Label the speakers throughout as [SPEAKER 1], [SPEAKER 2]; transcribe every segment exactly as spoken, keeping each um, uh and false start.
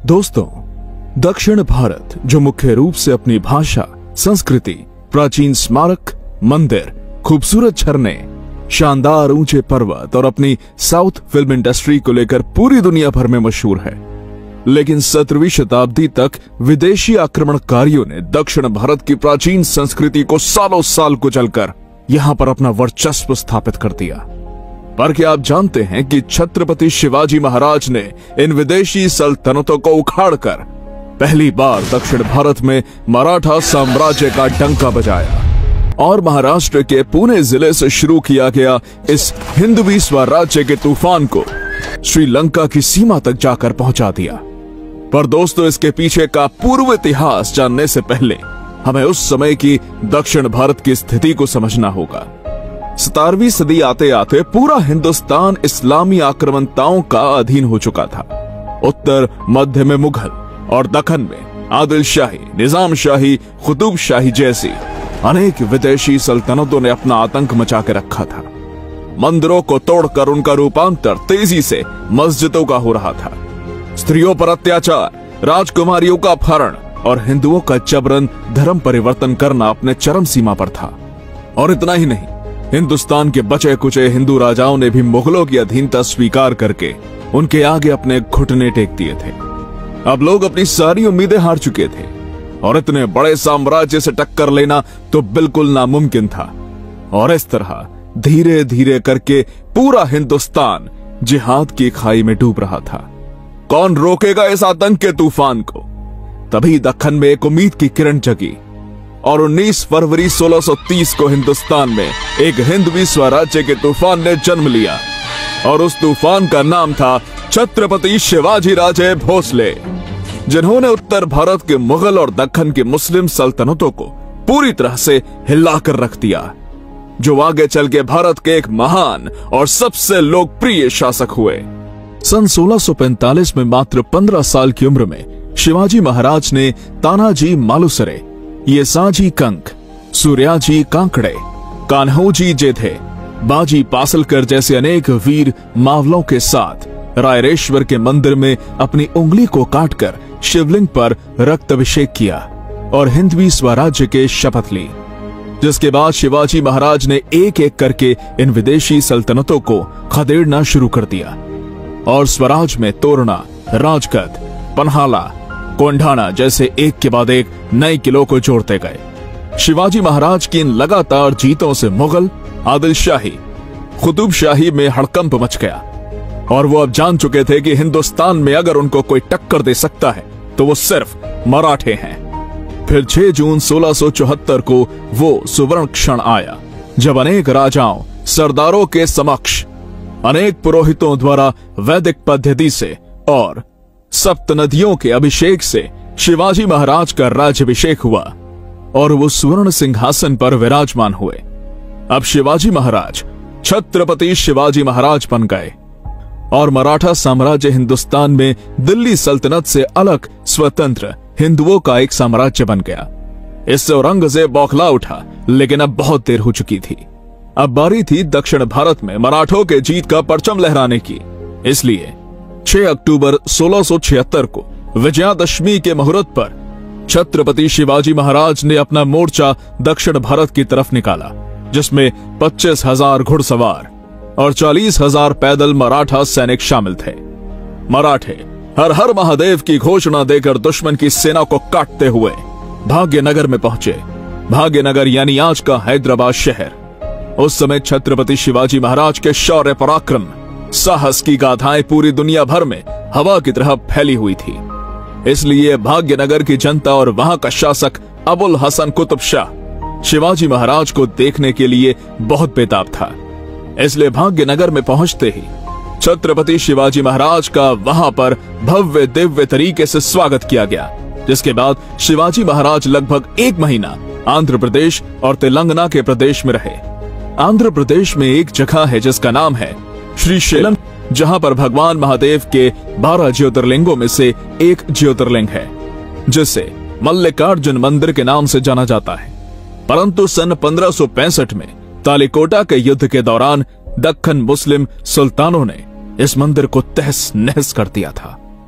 [SPEAKER 1] दोस्तों, दक्षिण भारत जो मुख्य रूप से अपनी भाषा, संस्कृति, प्राचीन स्मारक, मंदिर, खूबसूरत झरने, शानदार ऊंचे पर्वत और अपनी साउथ फिल्म इंडस्ट्री को लेकर पूरी दुनिया भर में मशहूर है, लेकिन सत्रहवीं शताब्दी तक विदेशी आक्रमणकारियों ने दक्षिण भारत की प्राचीन संस्कृति को सालों साल कुचलकर यहां पर अपना वर्चस्व स्थापित कर दिया। पर क्या आप जानते हैं कि छत्रपति शिवाजी महाराज ने इन विदेशी सल्तनतों को उखाड़कर पहली बार दक्षिण भारत में मराठा साम्राज्य का डंका बजाया और महाराष्ट्र के पुणे जिले से शुरू किया गया इस हिंदवी स्वराज्य के तूफान को श्रीलंका की सीमा तक जाकर पहुंचा दिया। पर दोस्तों, इसके पीछे का पूर्व इतिहास जानने से पहले हमें उस समय की दक्षिण भारत की स्थिति को समझना होगा। सतारहवीं सदी आते आते पूरा हिंदुस्तान इस्लामी आक्रमणताओं का अधीन हो चुका था। उत्तर मध्य में मुगल और दक्कन में आदिल शाही, निजाम शाही, कुतुब शाही जैसी अनेक विदेशी सल्तनतों ने अपना आतंक मचा के रखा था। मंदिरों को तोड़कर उनका रूपांतर तेजी से मस्जिदों का हो रहा था। स्त्रियों पर अत्याचार, राजकुमारियों का अपहरण और हिंदुओं का जबरन धर्म परिवर्तन करना अपने चरम सीमा पर था। और इतना ही नहीं, हिंदुस्तान के बचे कुचे हिंदू राजाओं ने भी मुगलों की अधीनता स्वीकार करके उनके आगे अपने घुटने टेक दिए थे। अब लोग अपनी सारी उम्मीदें हार चुके थे और इतने बड़े साम्राज्य से टक्कर लेना तो बिल्कुल नामुमकिन था। और इस तरह धीरे धीरे करके पूरा हिंदुस्तान जिहाद की खाई में डूब रहा था। कौन रोकेगा इस आतंक के तूफान को? तभी दक्कन में एक उम्मीद की किरण जगी और उन्नीस फरवरी सोलह सौ तीस को हिंदुस्तान में एक हिंदवी स्वराज्य के तूफान ने जन्म लिया और उस तूफान का नाम था छत्रपति शिवाजी राजे भोसले, जिन्होंने उत्तर भारत के मुगल और दक्कन की मुस्लिम सल्तनतों को पूरी तरह से हिलाकर रख दिया, जो आगे चल के भारत के एक महान और सबसे लोकप्रिय शासक हुए। सन सोलह सौ पैंतालीस में मात्र पंद्रह साल की उम्र में शिवाजी महाराज ने तानाजी मालुसरे, येसाजी कंक, सूर्याजी कांकड़े, कान्होजी जेठे, बाजी पासलकर जैसे अनेक वीर मावलों के साथ रायरेश्वर के मंदिर में अपनी उंगली को काटकर शिवलिंग पर रक्त अभिषेक किया और हिंदवी स्वराज्य के शपथ ली। जिसके बाद शिवाजी महाराज ने एक एक करके इन विदेशी सल्तनतों को खदेड़ना शुरू कर दिया और स्वराज में तोरना, राजगढ़, पन्हाला, कोंढाना जैसे एक के बाद एक नए किलों को जोड़ते गए। शिवाजी महाराज की इन लगातार जीतों से मुगल, आदिल शाही, कुतुब शाही में हड़कंप मच गया और वो अब जान चुके थे कि हिंदुस्तान में अगर उनको कोई टक्कर दे सकता है तो वो सिर्फ मराठे हैं। फिर छह जून सोलह सौ चौहत्तर को वो सुवर्ण क्षण आया जब अनेक राजाओं, सरदारों के समक्ष अनेक पुरोहितों द्वारा वैदिक पद्धति से और सप्त नदियों के अभिषेक से शिवाजी महाराज का राज्याभिषेक हुआ और वो सुवर्ण सिंहासन पर विराजमान हुए। अब शिवाजी महाराज छत्रपति शिवाजी महाराज बन गए और मराठा साम्राज्य हिंदुस्तान में दिल्ली सल्तनत से अलग स्वतंत्र हिंदुओं का एक साम्राज्य बन गया। इससे औरंगजेब बौखला उठा, लेकिन अब बहुत देर हो चुकी थी। अब बारी थी दक्षिण भारत में मराठों के जीत का परचम लहराने की। इसलिए छह अक्टूबर सोलह सौ छिहत्तर को विजयादशमी के मुहूर्त पर छत्रपति शिवाजी महाराज ने अपना मोर्चा दक्षिण भारत की तरफ निकाला, जिसमें पच्चीस हजार घुड़सवार और चालीस हजार पैदल मराठा सैनिक शामिल थे। मराठे हर हर महादेव की घोषणा देकर दुश्मन की सेना को काटते हुए भाग्यनगर में पहुंचे। भाग्यनगर यानी आज का हैदराबाद शहर। उस समय छत्रपति शिवाजी महाराज के शौर्य पराक्रम, साहस की गाथाएं पूरी दुनिया भर में हवा की तरह फैली हुई थी। इसलिए भाग्यनगर की जनता और वहां का शासक अबुल हसन कुतुब शाह शिवाजी महाराज को देखने के लिए बहुत बेताब था। इसलिए भाग्यनगर में पहुंचते ही छत्रपति शिवाजी महाराज का वहां पर भव्य दिव्य तरीके से स्वागत किया गया, जिसके बाद शिवाजी महाराज लगभग एक महीना आंध्र प्रदेश और तेलंगाना के प्रदेश में रहे। आंध्र प्रदेश में एक जगह है जिसका नाम है श्रीशैलम, जहां पर भगवान महादेव के बारह ज्योतिर्लिंगों में से एक ज्योतिर्लिंग है, जिसे मल्लिकार्जुन मंदिर के नाम से जाना जाता है। परंतु सन पंद्रह सौ पैंसठ में तालिकोटा के युद्ध के दौरान दक्कन मुस्लिम सुल्तानों ने इस मंदिर को तहस नहस कर दिया था।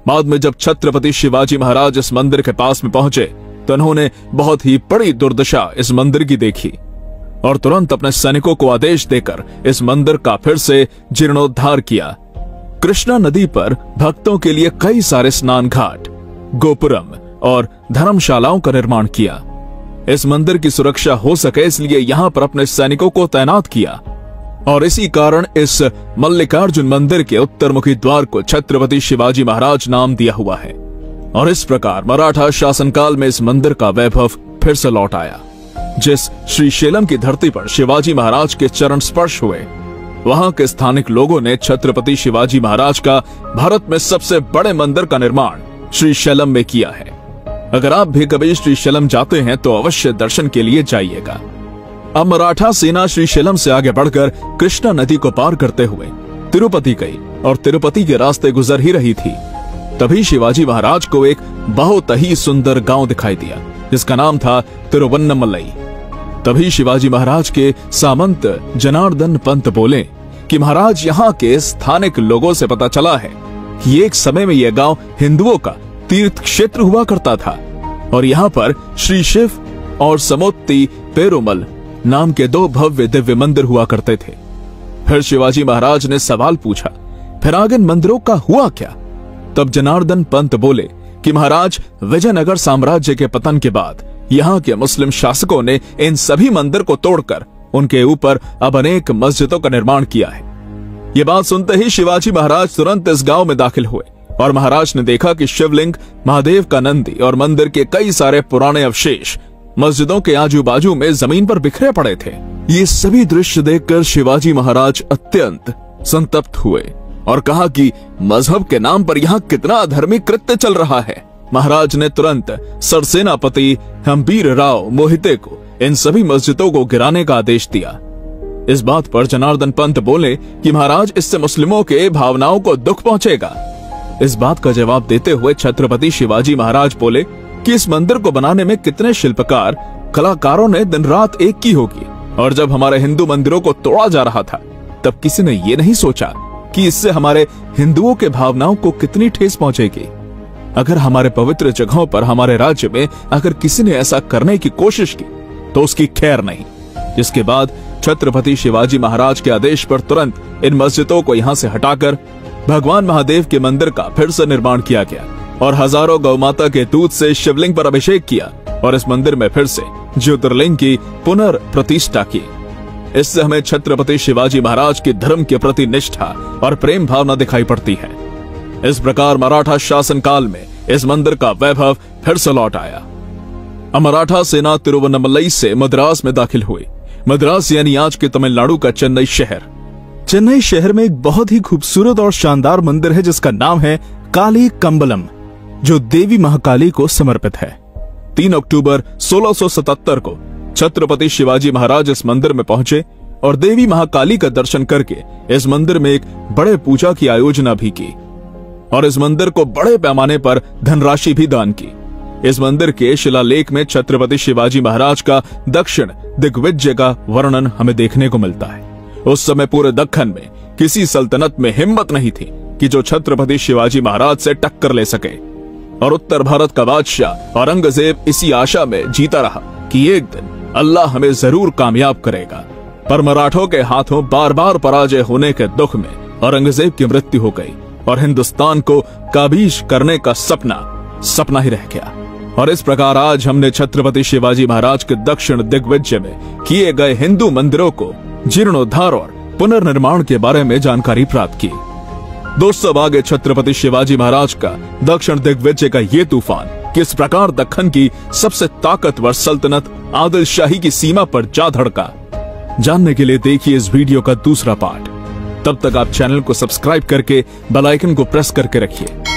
[SPEAKER 1] बाद में जब छत्रपति शिवाजी महाराज इस मंदिर के पास में पहुंचे तो उन्होंने बहुत ही बड़ी दुर्दशा इस मंदिर की देखी और तुरंत अपने सैनिकों को आदेश देकर इस मंदिर का फिर से जीर्णोद्धार किया। कृष्णा नदी पर भक्तों के लिए कई सारे स्नान घाट, गोपुरम और धर्मशालाओं का निर्माण किया। इस मंदिर की सुरक्षा हो सके इसलिए यहां पर अपने सैनिकों को तैनात किया और इसी कारण इस मल्लिकार्जुन मंदिर के उत्तरमुखी द्वार को छत्रपति शिवाजी महाराज नाम दिया हुआ है। और इस प्रकार मराठा शासनकाल में इस मंदिर का वैभव फिर से लौट आया। जिस श्रीशैलम की धरती पर शिवाजी महाराज के चरण स्पर्श हुए, वहां के स्थानिक लोगों ने छत्रपति शिवाजी महाराज का भारत में सबसे बड़े मंदिर का निर्माण श्रीशैलम में किया है। अगर आप भी कभी श्रीशैलम जाते हैं तो अवश्य दर्शन के लिए जाइएगा। अब मराठा सेना श्रीशैलम से आगे बढ़कर कृष्णा नदी को पार करते हुए तिरुपति गई और तिरुपति के रास्ते गुजर ही रही थी, तभी शिवाजी महाराज को एक बहुत ही सुंदर गांव दिखाई दिया जिसका नाम था तिरुवन्नमलई। तभी शिवाजी महाराज के सामंत जनार्दन पंत बोले कि महाराज, यहाँ के स्थानिक लोगों से पता चला है कि एक समय में यह गांव हिंदुओं का तीर्थ क्षेत्र हुआ करता था और यहाँ पर श्री शिव और समोत्ती पेरुमल नाम के दो भव्य दिव्य मंदिर हुआ करते थे। फिर शिवाजी महाराज ने सवाल पूछा, फिर आगे इन मंदिरों का हुआ क्या? तब जनार्दन पंत बोले कि महाराज, विजयनगर साम्राज्य के पतन के बाद यहाँ के मुस्लिम शासकों ने इन सभी मंदिर को तोड़कर उनके ऊपर अब अनेक मस्जिदों का निर्माण किया है। ये बात सुनते ही शिवाजी महाराज तुरंत इस गांव में दाखिल हुए और महाराज ने देखा कि शिवलिंग, महादेव का नंदी और मंदिर के कई सारे पुराने अवशेष मस्जिदों के आजू बाजू में जमीन पर बिखरे पड़े थे। ये सभी दृश्य देखकर शिवाजी महाराज अत्यंत संतप्त हुए और कहा कि मजहब के नाम पर यहाँ कितना अधर्मी कृत्य चल रहा है। महाराज ने तुरंत सरसेनापति हम्बीर राव मोहिते को इन सभी मस्जिदों को गिराने का आदेश दिया। इस बात पर जनार्दन पंत बोले कि महाराज, इससे मुस्लिमों के भावनाओं को दुख पहुंचेगा। इस बात का जवाब देते हुए छत्रपति शिवाजी महाराज बोले कि इस मंदिर को बनाने में कितने शिल्पकार कलाकारों ने दिन रात एक की होगी और जब हमारे हिंदू मंदिरों को तोड़ा जा रहा था तब किसी ने ये नहीं सोचा कि इससे हमारे हिंदुओं के भावनाओं को कितनी ठेस पहुंचेगी। अगर हमारे पवित्र जगहों पर, हमारे राज्य में अगर किसी ने ऐसा करने की कोशिश की तो उसकी खैर नहीं। जिसके बाद छत्रपति शिवाजी महाराज के आदेश पर तुरंत इन मस्जिदों को यहाँ से हटाकर भगवान महादेव के मंदिर का फिर से निर्माण किया गया और हजारों गौमाता के दूध से शिवलिंग पर अभिषेक किया और इस मंदिर में फिर से ज्योतिर्लिंग की पुनर्प्रतिष्ठा की। इससे हमें छत्रपति शिवाजी महाराज के धर्म के प्रति निष्ठा और प्रेम भावना दिखाई पड़ती है। इस प्रकार मराठा शासन काल में इस मंदिर का वैभव फिर से लौट आया। मराठा सेना तिरुवन्नमलई से मद्रास में दाखिल हुई। मद्रास यानी आज के तमिलनाडु का चेन्नई शहर। चेन्नई शहर में एक बहुत ही खूबसूरत और शानदार मंदिर है जिसका नाम है काली कंबलम, जो देवी महाकाली को समर्पित है। तीन अक्टूबर सोलह सौ सतहत्तर को छत्रपति शिवाजी महाराज इस मंदिर में पहुंचे और देवी महाकाली का दर्शन करके इस मंदिर में एक बड़े पूजा की आयोजना भी की और इस मंदिर को बड़े पैमाने पर धनराशि भी दान की। इस मंदिर के शिलालेख में छत्रपति शिवाजी महाराज का दक्षिण दिग्विजय का वर्णन हमें देखने को मिलता है। उस समय पूरे दक्खन में किसी सल्तनत में हिम्मत नहीं थी कि जो छत्रपति शिवाजी महाराज से टक्कर ले सके और उत्तर भारत का बादशाह औरंगजेब इसी आशा में जीता रहा कि एक दिन अल्लाह हमें जरूर कामयाब करेगा। पर मराठों के हाथों बार बार पराजय होने के दुख में औरंगजेब की मृत्यु हो गई और हिंदुस्तान को काबीज करने का सपना सपना ही रह गया। और इस प्रकार आज हमने छत्रपति शिवाजी महाराज के दक्षिण दिग्विजय में किए गए हिंदू मंदिरों को जीर्णोद्धार और पुनर्निर्माण के बारे में जानकारी प्राप्त की। दोस्तों, अब आगे छत्रपति शिवाजी महाराज का दक्षिण दिग्विजय का ये तूफान किस प्रकार दक्खन की सबसे ताकतवर सल्तनत आदिल शाही की सीमा पर जा धड़का, जानने के लिए देखिए इस वीडियो का दूसरा पार्ट। तब तक आप चैनल को सब्सक्राइब करके बेल आइकन को प्रेस करके रखिए